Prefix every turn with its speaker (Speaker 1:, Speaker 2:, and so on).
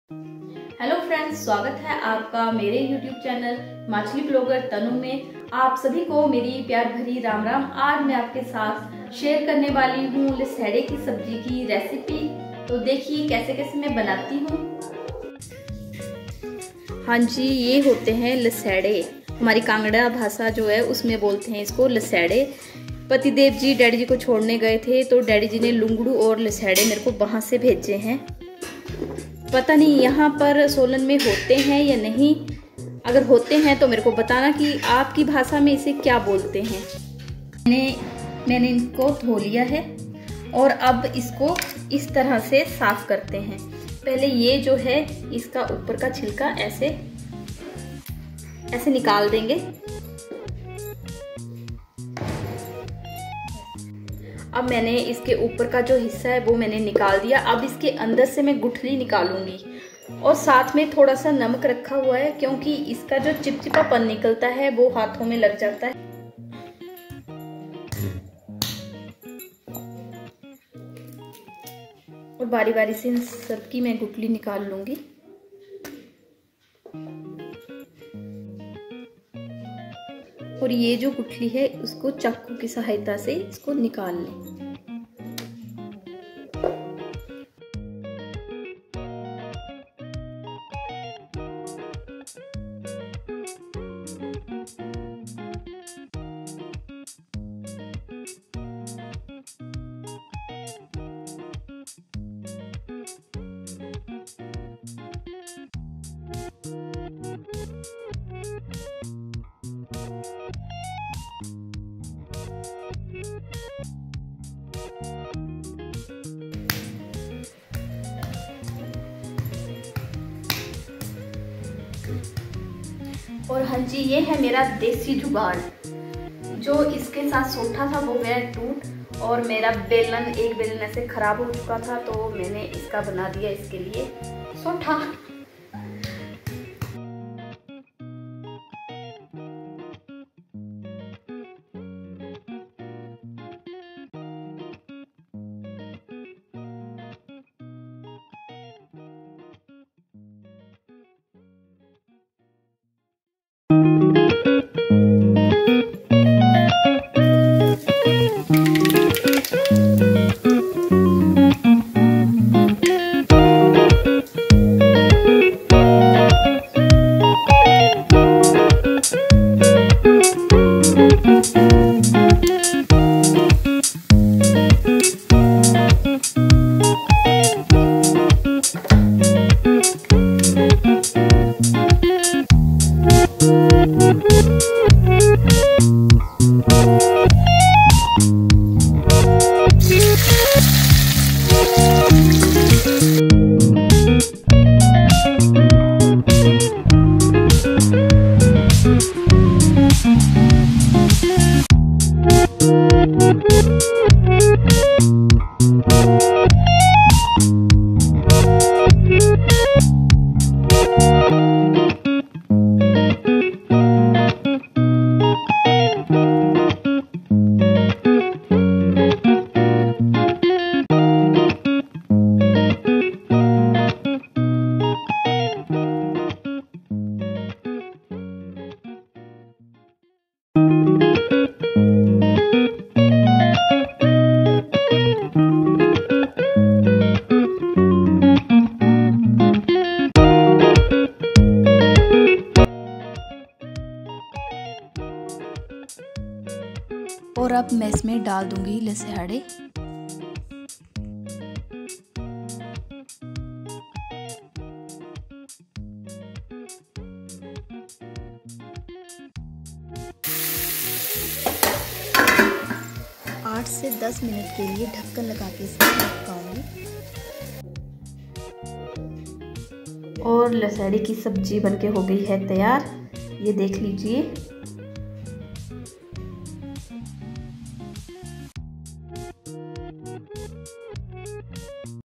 Speaker 1: Hello friends, स्वागत है आपका मेरे YouTube चैनल मछली ब्लॉगर तनु में। आप सभी को मेरी प्यार भरी राम राम। आज मैं आपके साथ शेयर करने वाली हूँ लसैड़े की सब्जी की रेसिपी। तो देखिए कैसे कैसे मैं बनाती हूँ। हाँ जी, ये होते हैं लसैड़े। हमारी कांगड़ा भाषा जो है उसमें बोलते हैं इसको लसैड़े। पतिदेव जी डैडी जी को छोड़ने गए थे तो डैडी जी ने लुंगड़ू और लसैड़े मेरे को वहां से भेजे हैं। पता नहीं यहाँ पर सोलन में होते हैं या नहीं। अगर होते हैं तो मेरे को बताना कि आपकी भाषा में इसे क्या बोलते हैं। मैंने इनको धो लिया है और अब इसको इस तरह से साफ करते हैं। पहले ये जो है इसका ऊपर का छिलका ऐसे निकाल देंगे। अब मैंने इसके ऊपर का जो हिस्सा है वो मैंने निकाल दिया। अब इसके अंदर से मैं गुठली निकालूंगी और साथ में थोड़ा सा नमक रखा हुआ है, क्योंकि इसका जो चिपचिपापन निकलता है वो हाथों में लग जाता है। और बारी बारी से इन सबकी मैं गुठली निकाल लूंगी। और ये जो गुठली है उसको चाकू की सहायता से इसको निकाल लें। और हाँ जी, ये है मेरा देसी जुगाड़। जो इसके साथ सोठा था वो गया टूट और मेरा एक बेलन ऐसे खराब हो चुका था, तो मैंने इसका बना दिया इसके लिए सोठा। और अब मैं इसमें डाल दूंगी लसैड़े। आठ से 10 मिनट के लिए ढक्कन लगा के इसे पकाऊंगी। और लसैड़े की सब्जी बनके हो गई है तैयार। ये देख लीजिए।